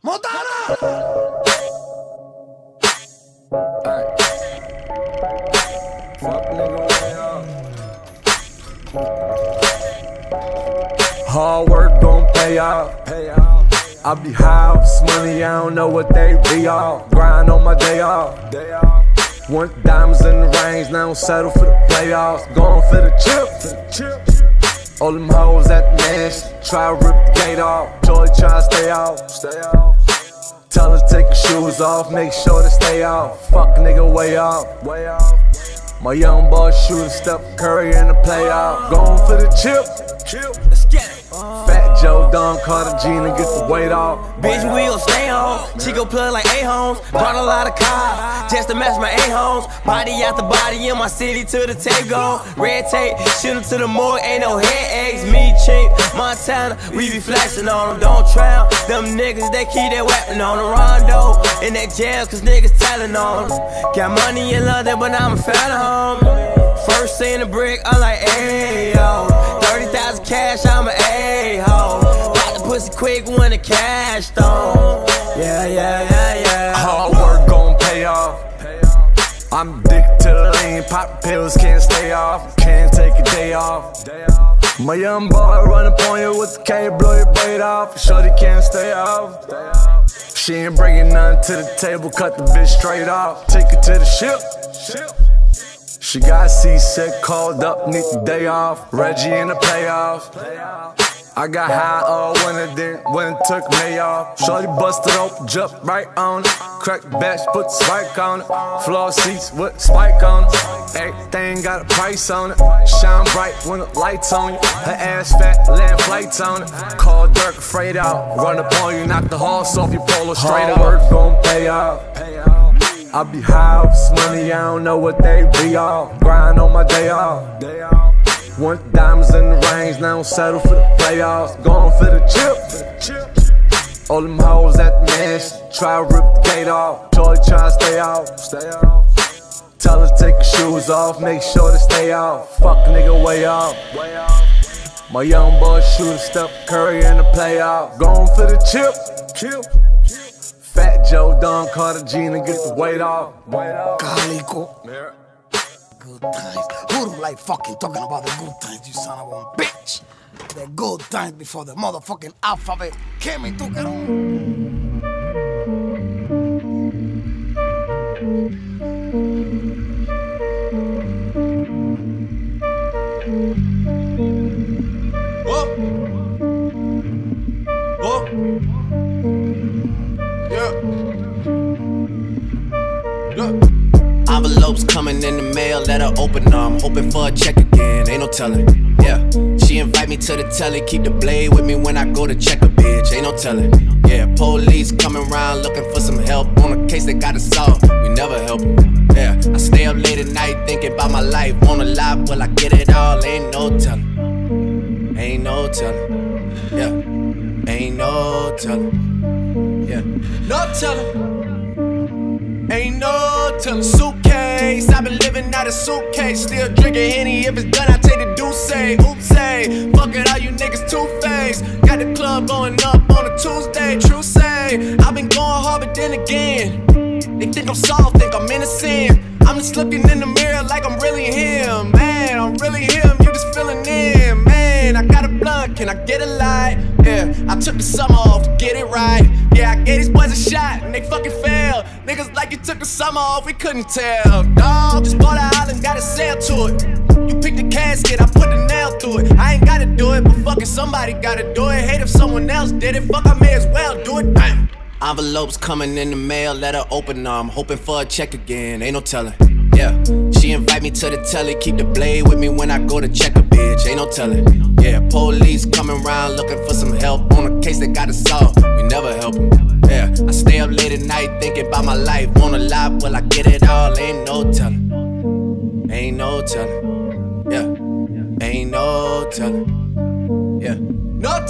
Hard work gon' pay off. I be high off this money, I don't know what they be off. Grind on my day off. Want diamonds in the range, now don't settle for the playoffs. Going for the chip. All them hoes at the mansion, try to rip the gate off. Joy try to stay off. Tell her to take your shoes off, make sure to stay off. Fuck a nigga way off. My young boy shooting Steph Curry in the playoff. Going for the chip. Let's get it. Fat Joe Don Carter Gina get the weight off. Bitch, we gon' stay home. She gon' plug like A-homes. Brought a lot of cars just to match my A-homes. Body after body in my city till the tape gone. Red tape, shoot 'em to the morgue, ain't no headaches. Me cheap, Montana, we be flexing on them. Don't drown them niggas, they keep their weapon on them. Rondo in that jail, cause niggas telling on them. Got money in London, but I'm a fan of home. First seen a brick, I'm like, ayo. 30,000 cash, I'm an A-ho. Got the pussy quick when the cash on. Yeah. Hard work gon' pay off. I'm addicted to the lean, pop pills, can't stay off. Can't take a day off. My young boy run up on you with the K, blow your blade off. Shorty can't stay off. She ain't bringing nothing to the table, cut the bitch straight off. Take her to the ship. She got seasick, called up, need the day off. Reggie in the playoffs. I got high all winter, then when it took me off. Shorty busted open, jumped right on it. Cracked the batch, put the spike on it. Floor seats with spike on it. Everything got a price on it. Shine bright when the lights on you. Her ass fat, land flights on it. Call Dirk, afraid out. Run up on you, knock the horse off your polo straight out. Hard work gon' pay off. I be high off this money, I don't know what they be off. Grind on my day off. Want diamonds in the range, now don't settle for the playoffs. Going for the chip. All them hoes at the mansion, try to rip the gate off. Joy try to stay off. Tell her to take your shoes off, make sure to stay off. Fuck a nigga way off. My young boy shooting Steph Curry in the playoff. Going for the chip. Fat Joe Don Carter Gina get the weight off. Calico. Good times. Who don't like fucking talking about the good times, you son of a bitch? The good times before the motherfucking alphabet came and took it on. Envelopes coming in the mail, let her open them. I'm hoping for a check again, ain't no telling. Yeah, she invite me to the telly, keep the blade with me when I go to check a bitch, ain't no telling. Yeah, police coming around looking for some help on a case they gotta solve. We never help them. Yeah, I stay up late at night thinking about my life. Wanna lie, will I get it all? Ain't no telling. Ain't no telling. Yeah, ain't no telling. Yeah, no telling. Ain't no telling. Suitcase, I've been living out of suitcase. Still drinking Henny, if it's done I take the deuce. Oops, fuck it, all you niggas two-faced. Got the club going up on a Tuesday. True say, I've been going hard but then again they think I'm soft, think I'm innocent. I'm just looking in the mirror like I'm really him. Man, I'm really him, you just feeling in. Man, I got a blunt, can I get a light? Yeah, I took the summer off to get it right. Yeah, I gave these boys a shot and they fucking failed. Niggas like you took the summer off, we couldn't tell. Dawg, just bought an island, got a sail to it. You picked the casket, I put the nail through it. I ain't gotta do it, but fucking somebody gotta do it. Hate if someone else did it, fuck I may as well do it. Bam. Envelopes coming in the mail, let her open them. I'm hoping for a check again, ain't no telling. Yeah, she invite me to the telly, keep the blade with me when I go to check a bitch, ain't no telling. Yeah, police coming around looking for some help on a case they gotta solve. We never help them. Yeah, I stay up late at night thinking about my life. Wanna lie, will I get it all? Ain't no telling. Ain't no telling. Yeah, ain't no telling. Yeah, no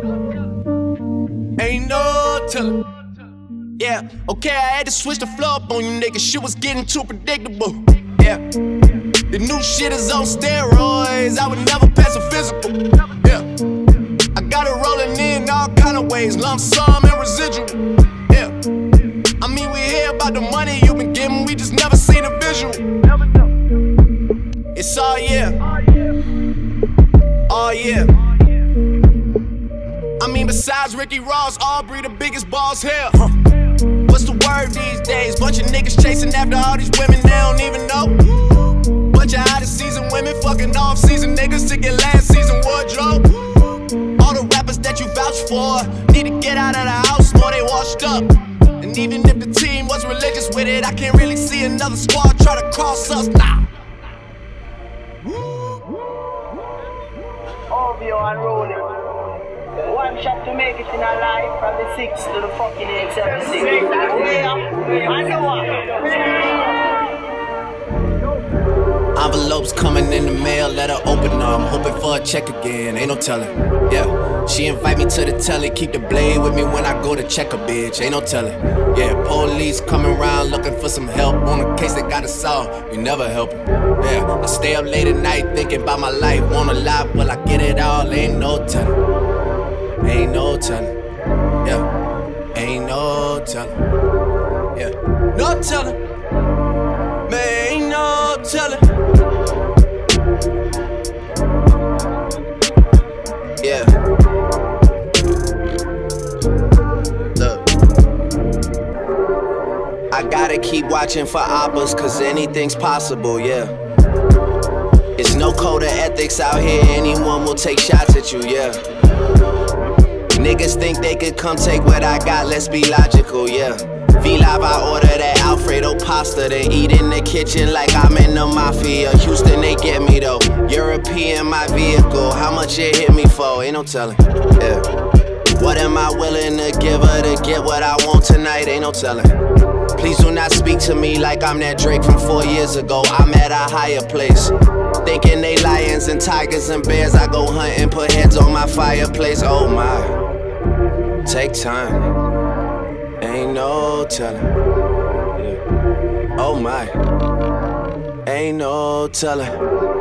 telling. Ain't no telling. Yeah, okay, I had to switch the flow up on you niggas. Shit was getting too predictable. Yeah, the new shit is on steroids. I would never pass a physical. Yeah, I got it rolling in all kind of ways. Lump sum and residual. the biggest balls here. What's the word these days? Bunch of niggas chasing after all these women they don't even know. Bunch of out-of-season women fucking off-season niggas to get last season wardrobe. All the rappers that you vouch for need to get out of the house more they washed up. And even if the team was religious with it, I can't really see another squad try to cross us now. OVO and rolling. One shot to make it in our life from the 6 to the fucking 876. Way up, I know what. Envelopes coming in the mail, let her open them. I'm hoping for a check again, ain't no telling. Yeah, she invite me to the telly, keep the blade with me when I go to check a bitch, ain't no telling. Yeah, police coming around looking for some help on a case that got us solved. We never help them. Yeah, I stay up late at night thinking about my life. Wanna lie, but I get it all, ain't no telling. Ain't no telling. Yeah, ain't no telling. Yeah, no telling. Man, ain't no telling. Yeah. Look, I gotta keep watching for oppas, cause anything's possible, yeah. It's no code of ethics out here, anyone will take shots at you, yeah. Niggas think they could come take what I got, let's be logical, yeah. V-Live, I order that Alfredo pasta, then eat in the kitchen like I'm in the mafia. Houston, they get me though. European, my vehicle. How much it hit me for? Ain't no telling. Yeah. What am I willing to give her to get what I want tonight? Ain't no telling. Please do not speak to me like I'm that Drake from 4 years ago. I'm at a higher place. Thinking they lions and tigers and bears. I go hunting, put heads on my fireplace. Oh my. Take time. Ain't no telling. Yeah. Oh my. Ain't no telling.